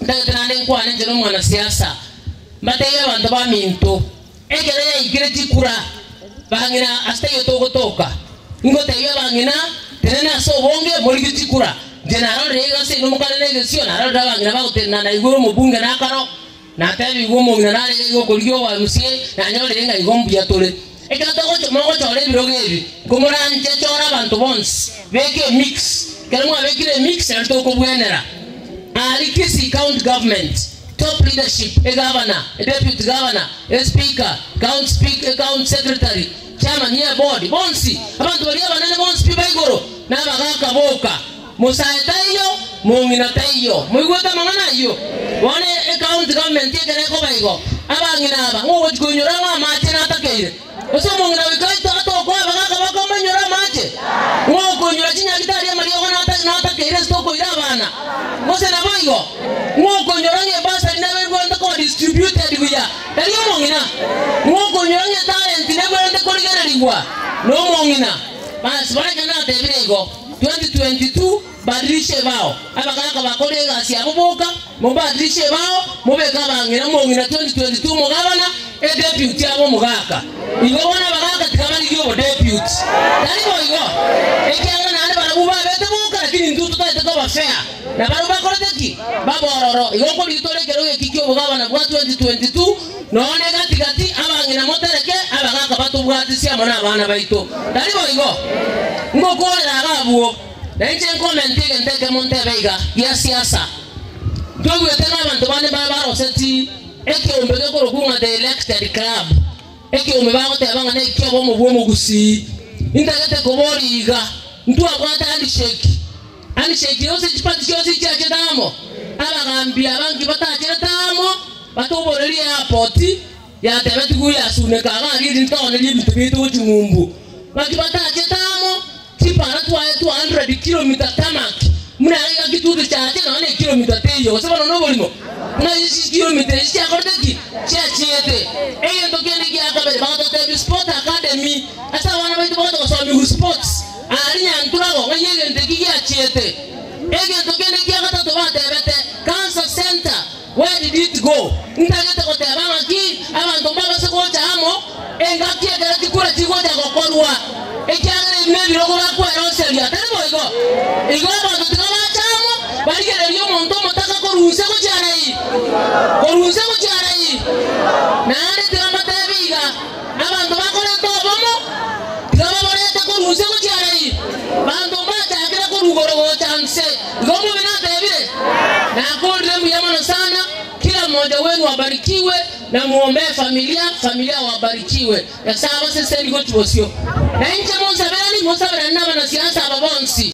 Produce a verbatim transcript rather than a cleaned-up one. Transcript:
ndagatana kwa nje no mwana siasa mbateye abantu ba minto egere ya igire tikura bangina astayo togotoka ngote yo bangina tenena so bonge muri gitikura general rega se no mukana nege sio na rada bangina ba utena na igoro mu bunge na karo na tabi gomo na na rega go golio wa musie na nyole renga igombu ya tole ekata ko mo ko chole birogebi gomora nche chora abantu bons beke mix kelmo abekire mix na to ko bwenera ali kisi county government top leadership, a governor, a deputy governor, a speaker, count speaker, count secretary, chairman here board, bonsi, abantu bali abanene bonsi pibaigoro, na bagaka boka, musaita iyo, mungina tayo, muigota mangana iyo, wane a county government yekere ko baigo, abangina aba, ngo wajikunyura nga mate na takeire, oso mungina wikaito ato ko bagaka baka manyura mate, ngo kunyura chinya kitari amali ko na ta na takeire stoko ira bana, ngo se na baigo, ngo kunyura nge basa distributed we are. Tell you mongina. Moko nyonye talent never ende korigera ligwa. No mongina. Bas bana na tebrego. twenty twenty-two badilishe bao. Abakaka bakorega si abuboka, mo badilishe bao, mo beka bangina mongina twenty twenty-two mo gavana e deputy abo mugaka. Igo wana bagaka tikabali yo deputy. Tali bo igo. Ekianga na ale barabuba bete boka lakini ndutu taita kwa fair. Na baruba koroteki babororo igoko litole kero ekikyo bugabana bwa twenty twenty-two none gati gati abangina motereke abagaka batubwatisi amana abana baito dalibo igo ngokolera agabuo nje comment ile ndeke montebeiga ya siasa dogo etena abantu bane babaro seti eke ombege ko rugunga the elected club eke omebako tebanga ne kyo mu bwo mugusi indagete ko boriga ntu akwata handshake handshake yose chipati yose chache damo abagambia abangi batachira damo batoboreri airport ya tebeti kuya suneka ngiri ntone libintu bitu chumumbu baki batachira damo tipara twaye two hundred kilometers tamak muna ga kitudu chache na ne kilometer teyo sabana no bolimo na isi kilometer isi akordeki chachete eyo ndokene kia kabe bato tebi sport academy asa wana baitu bato so mi sports ari anturago ngayege ndeki ya chete ege ndokene kia kata to bate bete cancer center where did it go ndagete ko tebanga ki abantu baba se ko chamo engaki egera tikura tikoja kokorwa ekyagere mebiro ko bakwa roselia tebo igo igo abantu tikaba chamo baligere lyo muntu mutaka ko runse ko charai ko runse ko charai nare tikama tebiga abantu bakore to bomo tikaba borete ko runse ko charai bantu bacha akira ko rugoro ko chance gomo bina tebire na ko ndemu yamano sana kila mmoja wenu wabarikiwe na muombe familia familia wabarikiwe ya sawa sasa niko tubosio na nje monza bani monza bana na siasa ababonsi